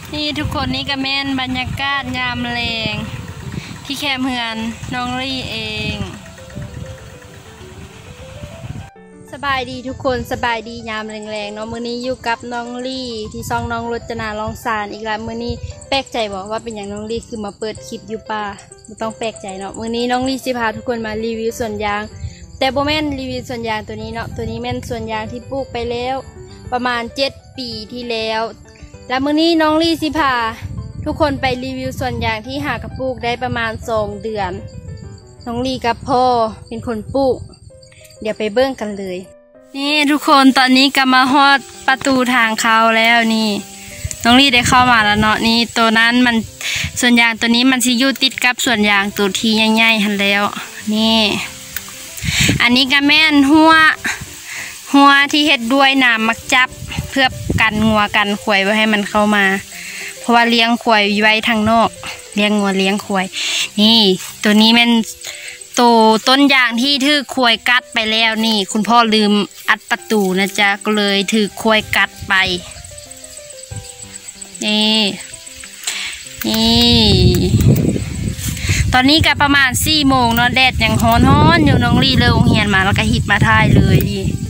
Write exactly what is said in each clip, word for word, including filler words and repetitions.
นี่ทุกคนนี่ก็แม่นบรรยากาศยามแรงที่แคมป์เฮือนน้องลี่เองสบายดีทุกคนสบายดียามแรงๆเนาะมื้อนี้อยู่กับน้องลี่ที่ซองน้องรจนาลองสารอีกแล้วมื้อนี้แปลกใจบอกว่าเป็นอย่างน้องลี่คือมาเปิดคลิปอยู่ป่าไม่ต้องแปลกใจเนาะมื้อนี้น้องลี่สิพาทุกคนมารีวิวสวนยางแต่โบแม่นรีวิวสวนยางตัวนี้เนาะตัวนี้แม่นสวนยางที่ปลูกไปแล้วประมาณเจ็ดปีที่แล้วแล้วมื้อนี้น้องลี่สิพาทุกคนไปรีวิวสวนยางที่หากระปลูกได้ประมาณสองเดือนน้องลี่กับพ่อเป็นคนปลูกเดี๋ยวไปเบิ่งกันเลยนี่ทุกคนตอนนี้ก็มาฮอดประตูทางเข้าแล้วนี่น้องลี่ได้เข้ามาแล้วเนาะนี่ตัวนั้นมันสวนยางตัวนี้มันสิอยู่ติดกับสวนยางตัวที่ใหญ่ๆหันแล้วนี่อันนี้ก็แม่นหัวหัวที่เฮ็ดด้วยน้ำมักจับเพื่อกันงัวกันขวยไว้ให้มันเข้ามาเพราะว่าเลี้ยงขวยไว้ทางนอกเลี้ยงงัวเลี้ยงขวยนี่ตัวนี้แม่นโตต้นยางที่ถือขวยกัดไปแล้วนี่คุณพ่อลืมอัดประตูนะจ๊ะก็เลยถือขวยกัดไปนี่นี่ตอนนี้ก็ประมาณสี่โมงเนาะแดดยังฮ้อนๆอยู่น้องลี่เลยองเหียนมาแล้วก็หิบมาท่ายเลย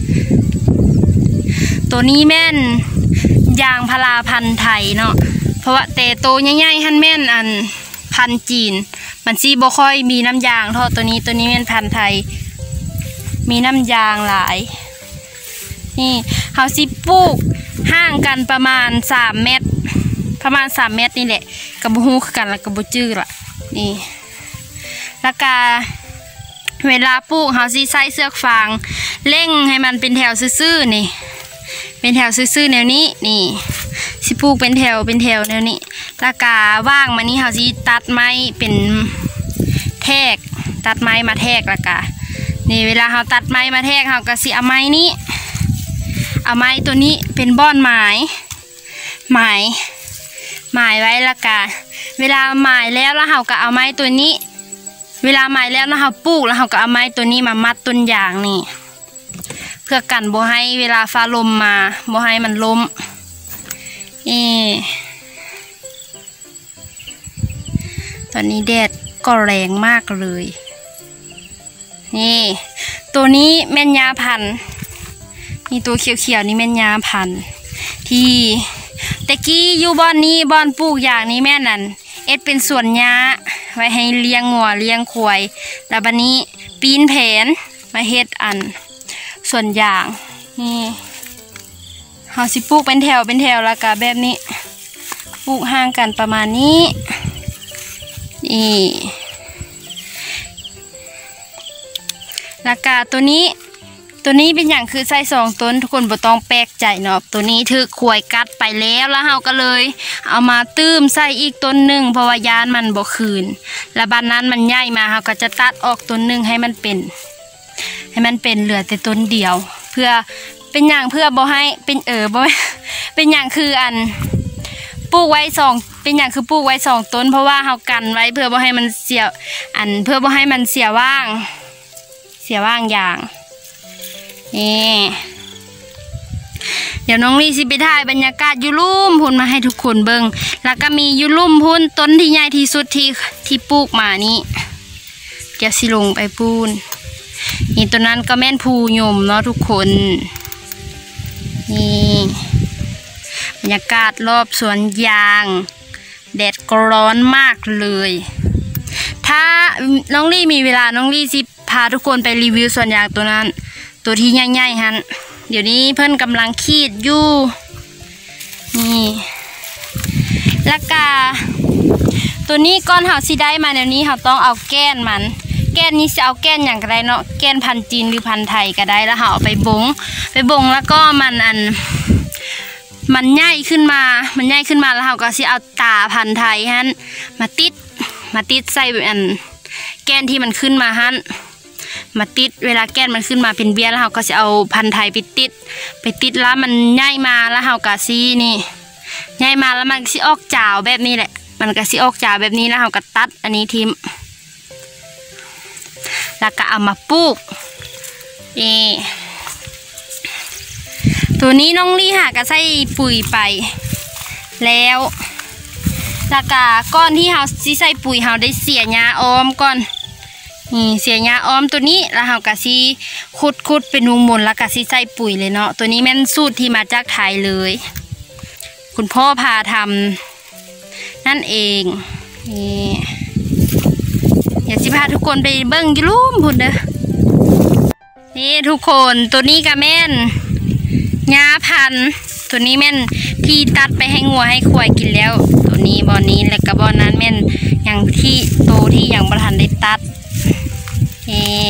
ตัวนี้แม่นยางพาราพันธุ์ไทยเนาะเพราะว่าเตโตใหญ่ๆฮั่นแม่นอันพันธุ์จีนมันซีบ่ค่อยมีน้ำยางเท่าตัวนี้ตัวนี้เป็นพันธุ์ไทยมีน้ำยางหลายนี่เฮาสิปลูกห่างกันประมาณสามเมตรประมาณสามเมตรนี่แหละกับบุฮูคือกันแล้วกับบุจื้อละนี่แล้วก็เวลาปลูกเฮาสิใส่เสือกฟางเร่งให้มันเป็นแถวซื่อๆนี่เป็นแถวซื่อๆแนวนี้นี่สิปลูกเป็นแถวเป็นแถวแนวนี้แล้วก็ว่างมานี่เฮาสิตัดไม้เป็นแทกตัดไม้มาแทกแล้วก็นี่เวลาเฮาตัดไม้มาแทกเฮาก็สิเอาไม้นี้เอาไม้ตัวนี้เป็นบ้อนไม้ไม้ไม้ไว้แล้วก็เวลาไม้แล้วแล้วเฮาก็เอาไม้ตัวนี้เวลาไม้แล้วแล้วเฮาปลูกแล้วเฮาก็เอาไม้ตัวนี้มามัดต้นยางนี่เพื่อกันบ่ให้เวลาฟ้าลมมาบ่ให้มันล้มนี่ตอนนี้แดดก็แรงมากเลยนี่ตัวนี้แม่นยาพันธุ์นี่ตัวเขียวๆนี่แม่นยาพันธุ์ที่ตะกี้อยู่บ้านนี้บ้านปลูกอย่างนี้แม่นั่นเอ็ดเป็นสวนหญ้าไว้ให้เลี้ยงงัวเลี้ยงควายแล้วบัดนี้ปีนแผนมาเฮ็ดอันส่วนยางนี่เฮาสิปลูกเป็นแถวเป็นแถวแล้วก็แบบนี้ปลูกห่างกันประมาณนี้นี่แล้วก็ตัวนี้ตัวนี้เป็นอย่างคือใส่สองต้นทุกคนบ่ต้องแปลกใจเนาะตัวนี้ถือขวยกัดไปแล้วแล้วเฮาก็เลยเอามาตื้มใส่อีกต้นหนึ่งเพราะว่ายานมันบ่คืนแล้วบ้านนั้นมันใหญ่มาเฮาก็จะตัดออกต้นหนึ่งให้มันเป็นให้มันเป็นเหลือแต่ต้นเดียวเพื่อเป็นอย่างเพื่อบ่ให้เป็นเออบ่เป็นอย่างคืออันปลูกไว้สองเป็นอย่างคือปลูกไว้สองต้นเพราะว่าเฮากันไว้เพื่อบ่ให้มันเสียอันเพื่อบ่ให้มันเสียว่างเสียว่างอย่างนี่เดี๋ยวน้องลี่สิไปถ่ายบรรยากาศยูรุ่มพุ่นมาให้ทุกคนเบิ่งแล้วก็มียูรุ่มพุ่นต้นที่ใหญ่ที่สุดที่ที่ปลูกมานี่เดี๋ยวสิลงไปปูนนี่ตัวนั้นก็แม่นภูยมเนาะทุกคนนี่บรรยากาศรอบสวนยางแดดก็ร้อนมากเลยถ้าน้องลี่มีเวลาน้องลี่สิพาทุกคนไปรีวิวสวนยางตัวนั้นตัวที่ใหญ่ๆฮันเดี๋ยวนี้เพื่อนกำลังขีดอยู่นี่แล้วก็ตัวนี้ก้อนเห่าซีได้มาเดี๋ยวนี้เห่าต้องเอาแก้นมันแก้นนี้จะเอาแก้นอย่างไรเนาะแก้นพันธุ์จีนหรือพันธุ์ไทยก็ได้แล้วเห่าเอาไปบงไปบงแล้วก็มันอันมันใหญ่ขึ้นมามันใหญ่ขึ้นมาแล้วเห่าก็สิเอาตาพันธุ์ไทยฮันมาติดมาติดใส่อันแก้นที่มันขึ้นมาฮันมาติดเวลาแก้นมันขึ้นมาเป็นเบี้ยแล้วเราก็จะเอาพันธุ์ไทยไปติดไปติดแล้วมันใหญ่มาแล้วเราก็ซีนี่ใหญ่มาแล้วมันสิออกจ่าวแบบนี้แหละมันก็สิออกจ่าวแบบนี้แล้วเราก็ตัดอันนี้ทิ้งแล้วก็เอามาปลูกนี่ตัวนี้น้องลี่หาก็ใส่ปุ๋ยไปแล้วแล้วก็ก้อนที่เฮาสิใส่ปุ๋ยเฮาได้เสียหญ้าอ้อมก่อนนี่เสียหญ้าอ้อมตัวนี้แล้วเฮาก็สิขุดขุดเป็นวงมนแล้วก็สิใส่ปุ๋ยเลยเนาะตัวนี้แม่นสูตรที่มาจากไทยเลยคุณพ่อพาทำนั่นเองนี่อยากสิพาทุกคนไปเบิ่งอยู่ลุ่มพุ่นเด้อนี่ทุกคนตัวนี้ก็แม่นหญ้าพันธุ์ตัวนี้แม่นที่ตัดไปให้งัวให้ควายกินแล้วตัวนี้บอนนี้แล้วก็บอนนั้นแม่นอย่างที่โตที่อย่างบรทันได้ตัดนี่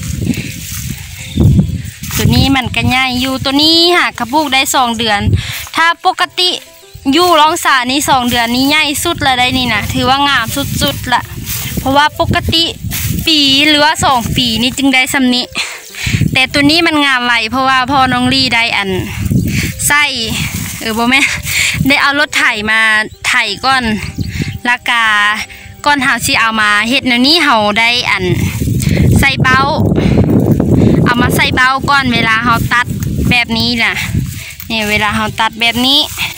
ตัวนี้มันก็ใหญ่อยู่ตัวนี้หากกระปุกได้สองเดือนถ้าปกติอยู่ร้องสานี้สองเดือนนี้ใหญ่สุดละได้นี่นะถือว่างามสุดๆละเพราะว่าปกติปีหรือว่าสองปีนี้จึงได้สำนี้แต่ตัวนี้มันงามไหวเพราะว่าพอน้องลี่ได้อันไส้เออบ่แม่ได้เอารถไถมาไถก้อนละกาก้อนเฮาสิเอามาเฮ็ดแนวนี้เฮาได้อันใส่เบ้าเอามาใส่เบ้าก้อนเวลาเฮาตัดแบบนี้น่ะนี่เวลาเฮาตัดแบบนี้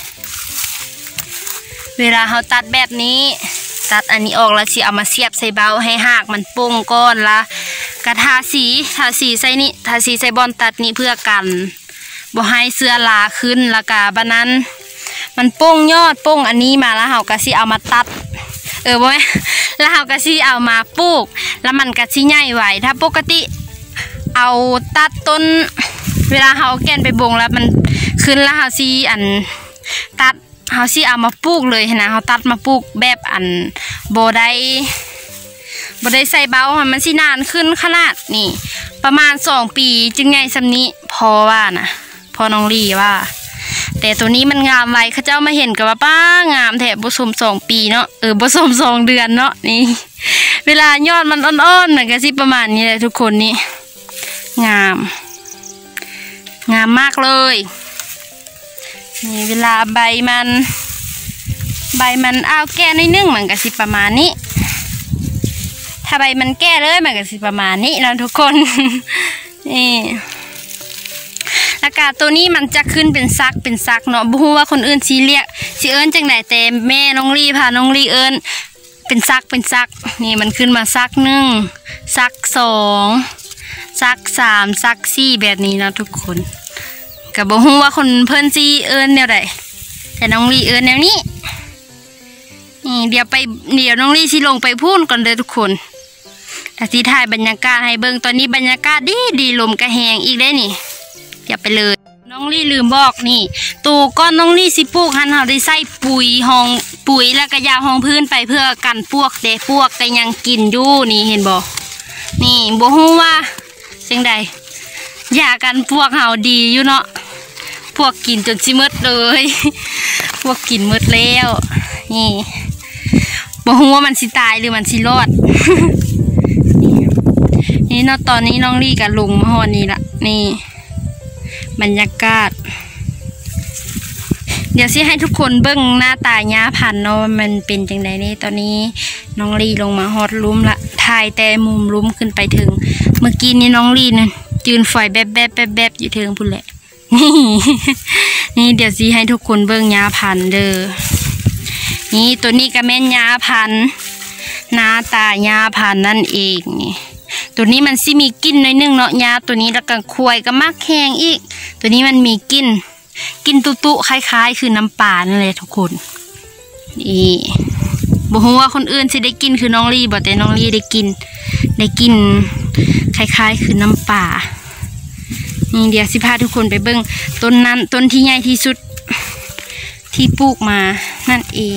เวลาเฮาตัดแบบนี้ตัดอันนี้ออกแล้วสิเอามาเสียบใส่เบ้าให้หากมันป่งก้อนละกระทาสีทาสีใส่นี่ทาสีใส่บอนตัดนี่เพื่อกันบ่ให้เสื้อลาขึ้นแล้วก็บัดนั้นมันป่งยอดป่งอันนี้มาแล้วเฮาก็สิเอามาตัดเออบ่แม่แล้วเฮาก็สิเอามาปลูกแล้วมันก็สิใหญ่ไหวถ้าปกติเอาตัดต้นเวลาเฮาแก่นไปบงแล้วมันขึ้นแล้วเฮาสิอันตัดเฮาสิเอามาปลูกเลยนะเฮาตัดมาปลูกแบบอันบ่ได้บ่ได้ใส่เบ้ามันสินานขึ้นขนาดนี่ประมาณสองปีจึงใหญ่สำนี้พอว่านะพอน้องลี่ว่าแต่ตัวนี้มันงามไว้เขาเจ้ามาเห็นกับว่าป้างามแถบผสมสองปีเนาะเออผสมสองเดือนเนาะนี่เวลายอดมันอ่อนๆหน่อยก็สิประมาณนี้เลยทุกคนนี่งามงามมากเลยนี่เวลาใบมันใบมันอ้าวแก่นิดนึงมันก็สิประมาณนี้ถ้าใบมันแก่เลยมันก็สิประมาณนี้นะทุกคนนี่อากาศตัวนี้มันจะขึ้นเป็นซักเป็นซักเนาะบ่ฮู้ว่าคนอื่นสิเรียกสิเอิ้นจังได๋แต่แม่น้องลี่พาน้องลี่เอิ้นเป็นซักเป็นซักนี่มันขึ้นมาซักหนึ่งซักสองซักสามซักสี่แบบนี้นะทุกคนก็บ่ฮู้ว่าคนเพิ่นสิเอิ้นแนวใดแต่น้องลี่เอิ้นแนวนี้นี่เดี๋ยวไปเดี๋ยวน้องลี่สิลงไปพูนก่อนเด้อทุกคนแต่ที่ถ่ายบรรยากาศให้เบิ่งตอนนี้บรรยากาศดีดีลมกระแหงอีกได้นี่อย่าไปเลยน้องลี่ลืมบอกนี่ตูก้อนน้องลี่สิปลูกหันเขาได้ใส่ปุ๋ยห้องปุ๋ยแล้วก็ยาห้องพื้นไปเพื่อกันพวกเด็กพวกแต่ยังกินอยู่นี่เห็นบ่นี่บ่ฮู้ว่าจังใดยากันพวกเขาดีอยู่เนาะพวกกินจนสิหมดเลยพวกกินหมดแล้วนี่บ่ฮู้ว่ามันสิตายหรือมันสิรอดนี่เนาะตอนนี้น้องลี่กับลุงมาฮอดนี่ละนี่บรรยากาศเดี๋ยวสิให้ทุกคนเบิ้งหน้าตาหญ้าพันธุ์เนาะมันเป็นจังไดนี่ตอนนี้น้องลี่ลงมาฮอดลุ่มละถ่ายแต่มุมลุ่มขึ้นไปถึงเมื่อกี้นี้น้องลี่นั่นยืนฝอยแบบแบบแบบแบบอยู่ถึงพุ่นแหละนี่นี่เดี๋ยวสิให้ทุกคนเบิ้งหญ้าพันธุ์เด้อนี่ตัวนี้ก็แม่นหญ้าพันธุ์หน้าตาหญ้าพันธุ์นั่นเองนี่ตัวนี้มันสิมีกลิ่นหน่อยนึงเนาะหญ้าตัวนี้แล้วก็ควายก็มักแห้งอีกตัวนี้มันมีกลิ่นกลิ่นตุตุคล้ายๆคือน้ำปลานั่นแหละทุกคนนี่บ่ฮู้ว่าคนอื่นสิได้กินคือน้องลี่บ่แต่น้องลี่ได้กินได้กินคล้ายๆคือน้ำปลานี่เดี๋ยวสิพาทุกคนไปเบิ่งต้นนั้นต้นที่ใหญ่ที่สุดที่ปลูกมานั่นเอง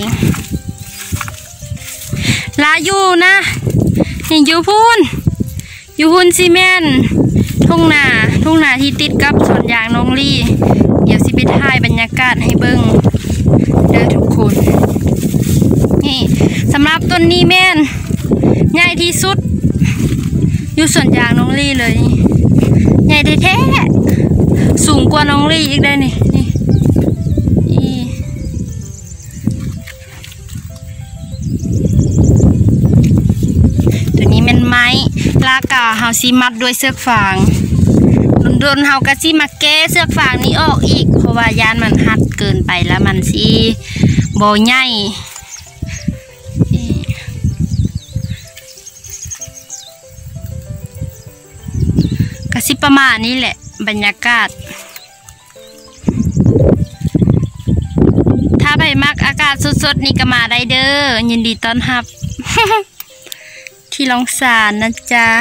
ลาอยู่นะนี่อยู่พูนอยู่หุ่นซีเมนทุ่งนาทุ่งนาที่ติดกับสวนยางน้องลี่เดี๋ยวสิไปถ่ายบรรยากาศให้เบิ้งเด้อทุกคนนี่สำหรับต้นนี้แม่นใหญ่ที่สุดอยู่สวนยางน้องลี่เลยใหญ่แท้ๆสูงกว่าน้องลี่อีกได้นี่นี่ตัวนี้เป็นไม้ลากาเฮาซีมัดด้วยเสือกฟางโดนเฮากะซีมาแก้เสือกฟางนี้ออกอีกเพราะว่ายานมันหัดเกินไปแล้วมันซีโบใหญ่ประมาณนี้แหละบรรยากาศถ้าไปมักอากาศสดๆนี่ก็มาได้เด้อยินดีต้อนรับ ที่ลองสารนะจ๊ะ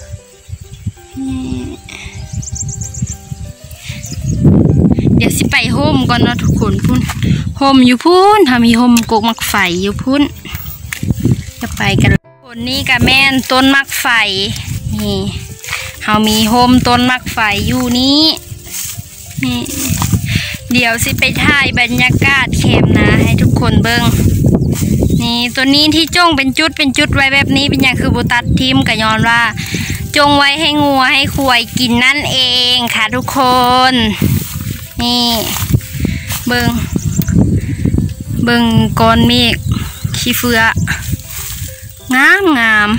เดี๋ยวสิไปโฮมก่อนเนาะทุกคนพุ่นโฮมอยู่พุ่นถ้ามีโฮมกกมักไฟอยู่พุ่นจะไปกันคนนี้กับแม่นต้นมักไฟนี่เขามีโฮมต้นมักไฟอยู่นี้นี่เดี๋ยวสิไปถ่ายบรรยากาศแคมนาให้ทุกคนเบิ้งนี่ตัวนี้ที่จ้องเป็นจุดเป็นจุดไว้แบบนี้เป็นอย่างคือบุตัดทิมกับย้อนว่าจงไว้ให้งัวให้ควายกินนั่นเองค่ะทุกคนนี่เบิ้งเบิ้งก้อนเมฆขี้เฟืองามงาม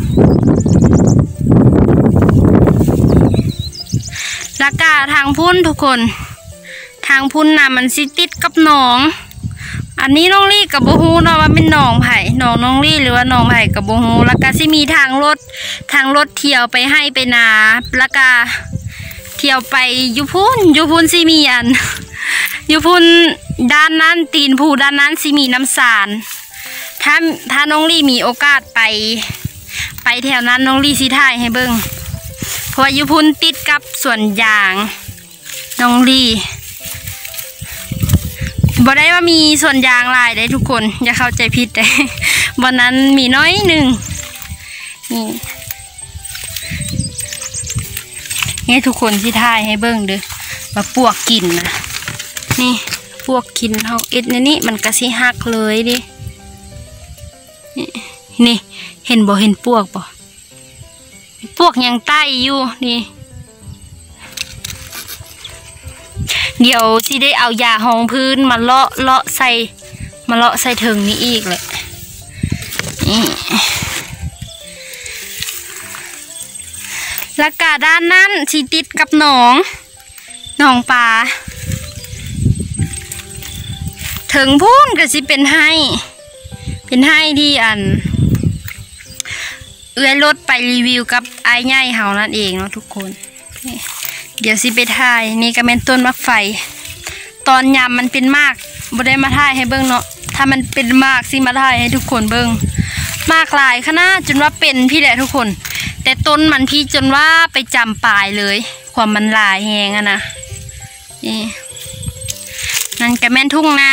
แล้วก็ทางพุ่นทุกคนทางพุ่นน่ะมันสิติดกับหนองอันนี้น้องลี่กับโบฮูเนาะว่าเป็นหนองไผ่หนองน้องลี่หรือว่าหนองไผ่กับโบฮูแล้วก็สิมีทางรถทางรถเที่ยวไปให้ไปนาแล้วก็เที่ยวไปยุพุ่นยุพุ่นสิมีอันยุพุ่นด้านนั้นตีนผูด้านนั้นสิมีน้ำสารถ้าถ้าน้องลี่มีโอกาสไปไปแถวนั้นน้องลี่สิถ่ายให้เบิ้งเพราะยุพุ่นติดกับสวนยางน้องลี่บ่ได้ว่ามีส่วนยางลายได้ทุกคนอย่าเข้าใจผิดเลยวันนั้นมีน้อยหนึ่งนี่นี่ทุกคนที่ถ่ายให้เบิ้งเด้อมาปวกกินนะนี่ปวกกินเฮาเอ็ดในนี้มันกระสิหักเลยดินี่เห็นบ่เห็นปวกบ่ปวกยังใต้อยู่นี่เดี๋ยวที่ได้เอายาห้องพื้นมาเลาะเลาะใส่มาเลาะใส่ถึงนี้อีกเลยนี่แล้วก็ด้านนั้นที่ติดกับหนองหนองปลาถึงพุ่นก็สิเป็นให้เป็นให้ที่อันเอื้อยรถไปรีวิวกับไอ้ใหญ่เฮานั่นเองเนาะทุกคนเดี๋ยวสิไปถ่ายนี่ก็เป็นต้นมะไฟตอนยามมันเป็นมากบ่ได้มาถ่ายให้เบิ้งเนาะถ้ามันเป็นมากสิมาถ่ายให้ทุกคนเบิ้งมากหลายขนาดจนว่าเป็นพี่แหละทุกคนแต่ต้นมันพี่จนว่าไปจำปลายเลยความมันหลายแหงอะนะนี่นั่นก็แม่นทุ่งนา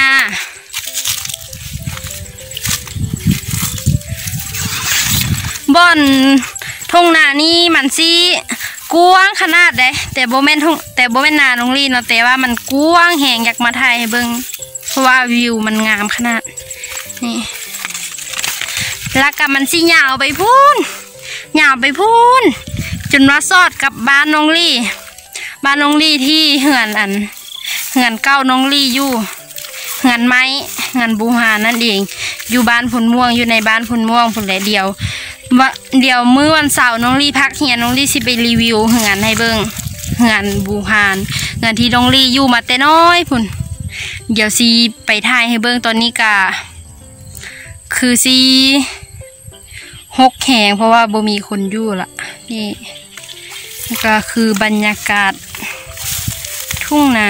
บ่อนทุ่งนานี่มันสิกว้างขนาดเด้แต่โบแม่นทุ่งแต่โบแม่นนาน้องลี่เนาะแต่ว่ามันกว้างแหงอยากมาถ่ายให้เบิ่งเพราะว่าวิวมันงามขนาดนี่แล้วก็มันสิยาวไปพูนยาวไปพูนจนว่าสอดกับบ้านน้องลี่บ้านน้องลี่ที่เหือนอันเหือนเก้าน้องลี่อยู่เหือนไม้เหือนบูหานั่นเองอยู่บ้านพุ่นม่วงอยู่ในบ้านพุ่นม่วงพุ่นแหละเดียวว่าเดี๋ยวมื้อวันเสาร์น้องลี่พักเฮียน้องลี่สิไปรีวิวเหือนให้เบิ่งเหือนบูฮานเหือนที่น้องลี่อยู่มาแต่น้อยพุ่นเดี๋ยวสิไปถ่ายให้เบิ่งตอนนี้กะคือสิหกแหงเพราะว่าบ่มีคนอยู่ละนี่ก็คือบรรยากาศทุ่งนา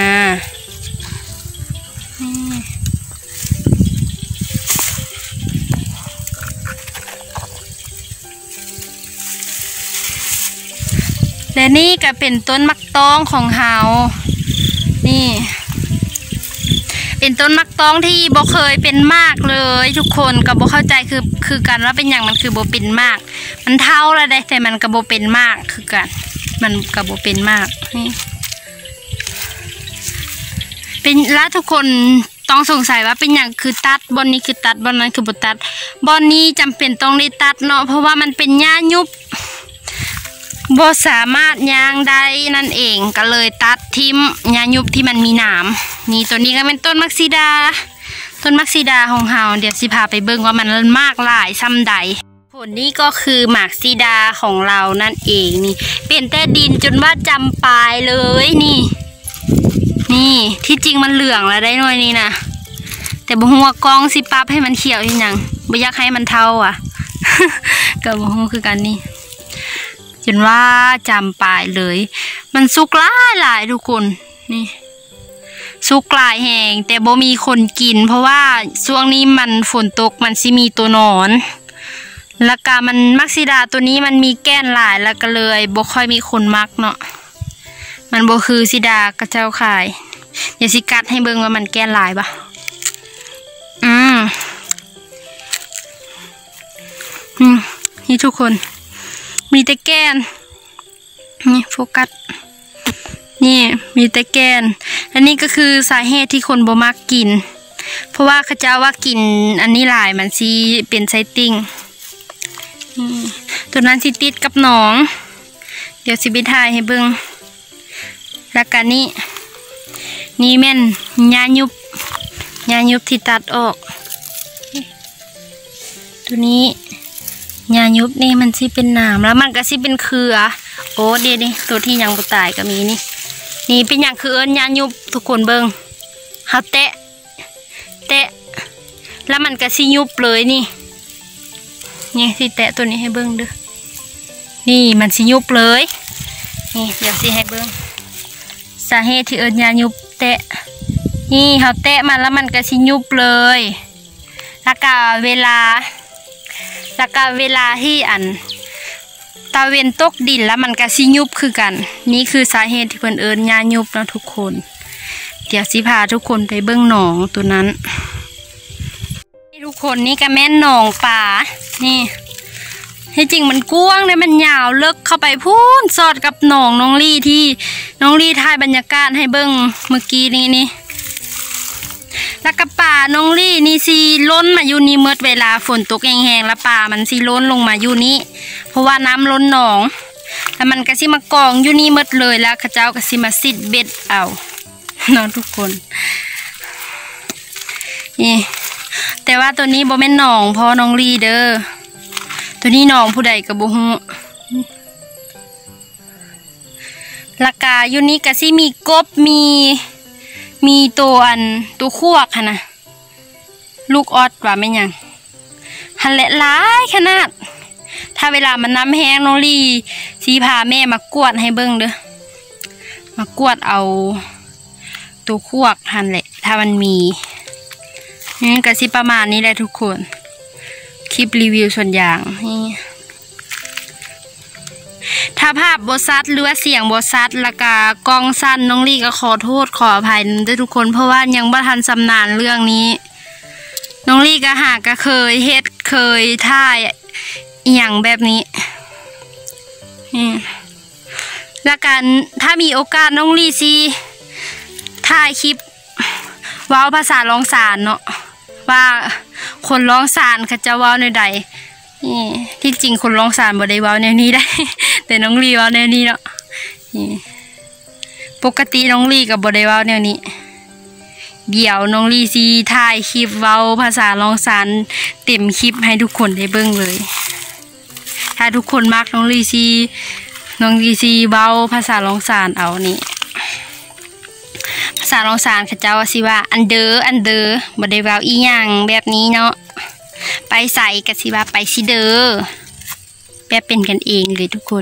และนี่ก็เป็นต้นมักตองของเฮานี่เป็นต้นมักตองที่บ่เคยเป็นมากเลยทุกคนก็บ่เข้าใจคือคือกันว่าเป็นอย่างมันคือบ่เป็นมากมันเท่าแล้วได้แต่มันก็บ่เป็นมากคือกันมันก็บ่เป็นมากนี่เป็นแล้วทุกคนต้องสงสัยว่าเป็นอย่างคือตัดบอนนี้คือตัดบอนนั้นคือบ่ตัดบอนนี้จำเป็นต้องได้ตัดเนาะเพราะว่ามันเป็นหญ้ายุบบ่สามารถย่างได้นั่นเองก็เลยตัดทิมหญ้ายุบที่มันมีหนามนี่ตัวนี้ก็เป็นต้นมักซีดาต้นมักซีดาของเฮาเดี๋ยวสิพาไปเบิ่งว่ามันมากหลายซ้ำใดผลนี้ก็คือหมากซีดาของเรานั่นเองนี่เป็นแต่ดินจนว่าจำปลายเลยนี่นี่ที่จริงมันเหลืองแล้วได้หน่อยนี่นะแต่บ่ฮู้ว่ากองสิปั๊บให้มันเขียวอีหยังบ่อยากให้มันเทาอ่ะ ก็บ่ฮู้คือกันนี่จนว่าจำปลายเลย มันสุกหลายหลายทุกคนนี่สุกหลายแหงแต่บ่มีคนกินเพราะว่าช่วงนี้มันฝนตกมันสิมีตัวนอนแล้วก็มันมักซิดาตัวนี้มันมีแก้นหลายแล้วก็เลยบ่ค่อยมีคนมักเนาะมันบ่คือซิดากระเจ้าขายเดี๋ยวสิกัดให้เบิ่งว่ามันแก้นหลายปะอืมอืมนี่ทุกคนมีแต่แก้นนี่โฟกัสนี่มีแต่แก้นอันนี้ก็คือสาเหตุที่คนบ่มักกินเพราะว่าเขาเจ้าว่ากินอันนี้หลายมันสิเป็นไซติ้งตัวนั้นสิติดกับหนองเดี๋ยวสิไปถ่ายให้เบิ่งแล้วกันนี่นี่แม่นยายุบยายุบที่ตัดออกตัวนี้ยายุบนี่มันสิเป็นหนามแล้วมันก็สิเป็นเครือโอ้เดี๋ยวนี่ตัวที่ยังบ่ตายก็มีนี่นี่เป็นอย่างคือเอิญยายุบทุกคนเบิ่งเฮาแตะแตะแล้วมันก็สิยุบเลยนี่นี่สิแตะตัวนี้ให้เบิ่งเด้อนี่มันสิยุบเลยนี่เดี๋ยวสิให้เบิ่งสาเหตุที่เอิญยายุบแตะนี่เขาแตะมันแล้วมันก็สิยุบเลยแล้วก็เวลาแล้วก็เวลาที่อันตาเวนตกดินแล้วมันก็สิยุบคือกันนี่คือสาเหตุที่เพิ่นเอิญยายุบนะทุกคนเดี๋ยวสิพาทุกคนไปเบิ่งหนองตัวนั้นนี่ทุกคนนี่ก็แม่นหนองป่านี่ที่จริงมันกว้างเลยมันยาวเลิกเข้าไปพูนสอดกับหนองน้องลี่ที่น้องลี่ถ่ายบรรยากาศให้เบิ่งเมื่อกี้นี้นี่แล้วก็ป่าน้องลี่นี่ซีล้นมาอยู่นี่เมื่อเวลาฝนตกแห้งๆแล้วป่ามันซีล้นลงมาอยู่นี่เพราะว่าน้ำล้นหนองแล้วมันก็ซิมากองอยู่นี่เมื่อเลยแล้วข้าเจ้าก็ซิมาซิดเบ็ดเอาเนาะทุกคนนี่แต่ว่าตัวนี้บ่แม่นหนองเพราะน้องลี่เด้อตัวนี้น้องผู้ใดกับบุหูราคาอยู่นี้ก็สิมีกบมีมีตัวอันตัวขวกค่ะนะลูกออดว่าไม่ยังหันแหละร้ายขนาดถ้าเวลามันน้ำแห้งน้องลี่สีพาแม่มากวดให้เบิ้งเด้อมากวดเอาตัวขวกหันแหละถ้ามันมีนี่ก็สิประมาณนี้แหละทุกคนคลิปรีวิวส่วนอย่างนี่ถ้าภาพบทซัดหรือว่าเสียงบทซัดแล้วก็กล้องสั้นน้องลี่ก็ขอโทษขออภัยด้วยทุกคนเพราะว่ายังบ่ทันชำนาญเรื่องนี้น้องลี่ก็หาก็เคยเฮ็ดเคยถ่ายอย่างแบบนี้แล้วกันถ้ามีโอกาสน้องลี่ซีถ่ายคลิปว้าวภาษาร้องสารเนาะว่าคนร้องสารเขาจะว้าวในใดนี่ที่จริงคนร้องสารบ่ได้ว้าวแนวนี้ได้ แต่น้องลี่ว้าวแนวนี้เนาะนี่ปกติน้องลี่กับบ่ได้ว้าวแนวนี้เดี๋ยวน้องลี่ซีถ่ายคลิปว้าวภาษาร้องสารเต็มคลิปให้ทุกคนได้เบิ่งเลยถ้าทุกคนมักน้องลี่ซีน้องลี่ซีว้าวภาษาร้องสารเอานี่ภาษาร้องสารเขาเจ้าว่าสิว่าอันเดอร์อันเดอร์บ่ได้ว้าวอีหยังแบบนี้เนาะไปใส่กะสิว่าไปสิเดอแบบเป็นกันเองเลยทุกคน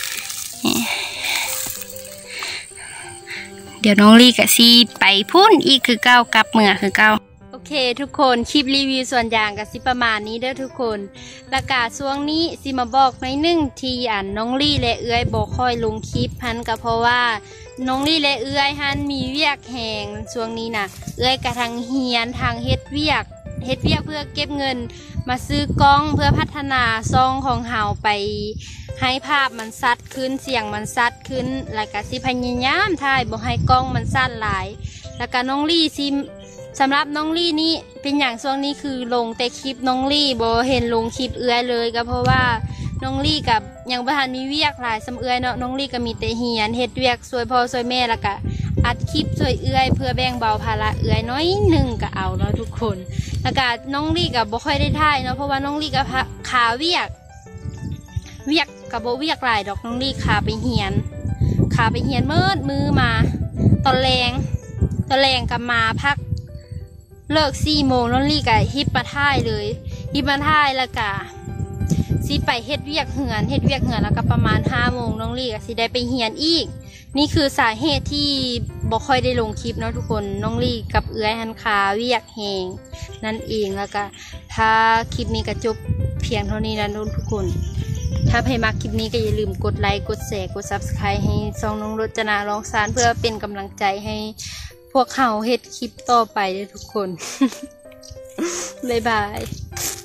เดี๋ยวน้องลี่กะสิไปพุ่นอีกคือเก้ากับเมื่อคือเก้าโอเคทุกคนคลิปรีวิวส่วนอย่างกะสิประมาณนี้เด้อทุกคนประกาศช่วงนี้สิมาบอกในหนึ่งทีอ่านน้องลี่และเอื้อยบอกค่อยลงคลิปฮันก็เพราะว่าน้องลี่และเอื้อยฮันมีเวียกแหงช่วงนี้นะเอื้อยกะทางเฮียนทางเฮ็ดเวียกเฮ็ดเวียกเพื่อเก็บเงินมาซื้อกล้องเพื่อพัฒนาซองของเฮาไปให้ภาพมันซัดขึ้นเสียงมันซัดขึ้นแล้วก็สิพยายามถ่ายบ่ให้กล้องมันสั้นหลายแล้วก็น้องลี่ซิสำหรับน้องลี่นี่เป็นอย่างช่วงนี้คือลงแต่คลิปน้องลี่บ่เห็นลงคลิปเอื้อยเลยก็เพราะว่าน้องลี่กับยังบ่ทันมีเวียกหลายสำเอื้อยเนาะน้องลี่ก็มีแต่เฮียนเฮ็ดเวียกช่วยพ่อช่วยแม่แล้วก็อัดคลิปช่วยเอื้อยเพื่อแบ่งเบาภาระเอื้อยน้อยหนึ่งก็เอาเนาะทุกคนแล้วก็น้องลี่กับบ่ค่อยได้ถ่ายเนาะเพราะว่าน้องลี่กับขาเวียกเวียกกับบ่เวียกหลายดอกน้องลี่ขาไปเฮียนขาไปเฮียนเมื่อมือมาตอนแรงตอนแรงกับมาพักเลิกสี่โมงน้องลี่กับฮิปมาถ่ายเลยฮิปมาถ่ายแล้วก็สิไปเฮ็ดเวียกเหือนเฮ็ดเวียกเหือนแล้วก็ประมาณห้าโมงน้องลี่ก็สิได้ไปเฮียนอีกนี่คือสาเหตุที่บ่ค่อยได้ลงคลิปเนาะทุกคนน้องลี่กับเอื้อยหันขาเวียกแหงนั่นเองแล้วก็ถ้าคลิปนี้ก็จบเพียงเท่านี้นะทุกคนถ้าใครมักคลิปนี้ก็อย่าลืมกดไลค์กดแชร์กด ซับสไครบ์ ให้ช่องน้องรจนาร้องสารเพื่อเป็นกำลังใจให้พวกเขาเฮ็ดคลิปต่อไปด้วยทุกคน บ๊ายบาย